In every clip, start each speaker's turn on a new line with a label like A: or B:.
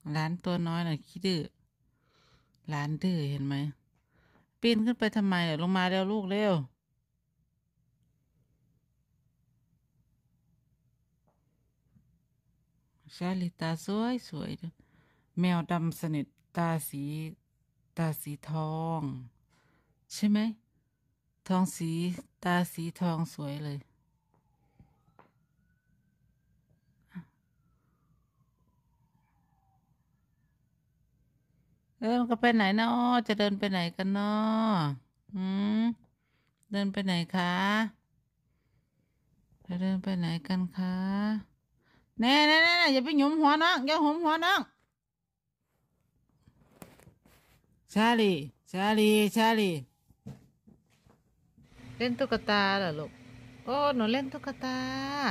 A: หลานตัวน้อยน่ะขี้ดื้อหลานดื้อเห็นไหมปีนขึ้นไปทำไมลงมาเร็วลูกเร็วชาลิตาสวยสวยด้วยแมวดำสนิทตาสีทองใช่ไหมทองสีตาสีทองสวยเลยมันก็ไปไหนเนาะจะเดินไปไหนกันเนาะอืมเดินไปไหนคะจะเดินไปไหนกันคะแน่แน่แน่อย่าไปหยุมหัวน้องอย่าหยุมหัวน้องชาลีเล่นตุ๊กตาเหรอลูกโอ้หนูเล่นตุ๊กตา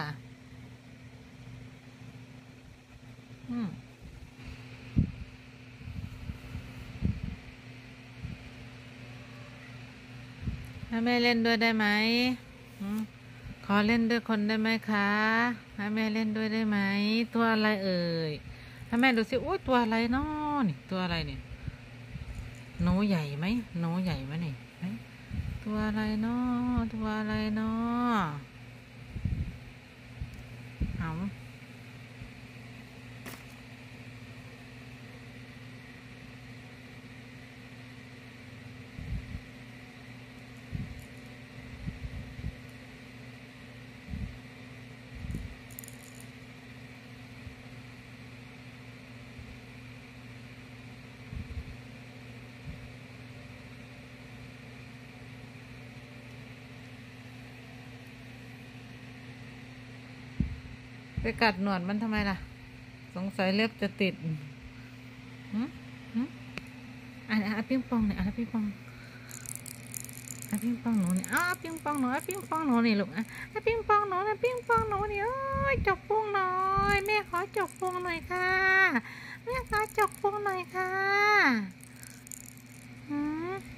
A: อืมให้แม่เล่นด้วยได้ไหมอืมขอเล่นด้วยคนได้ไหมคะให้แม่เล่นด้วยได้ไหมตัวอะไรเอ่ยให้แม่ดูสิโอ้ยตัวอะไรเนาะนี่ตัวอะไรเนี่ยหนูใหญ่ไหมหนูใหญ่ไหมนี่ไหนตัวอะไรเนาะตัวอะไรเนาะเอาไปกัดหนวดมันทำไมล่ะสงสัยเล็บจะติดหืมหืมอ่ะปิ้งปองเนี่ยปิงปองปิงปองหนูเนี่ยปิงปองหนูปิงปองหนูนี่ลูกปิงปองหนูนะปิงปองหนูนี่เอ้ยจกพุงหน่อยแม่ขอจกพุงหน่อยค่ะแม่ขอจกพุงหน่อยค่ะหืม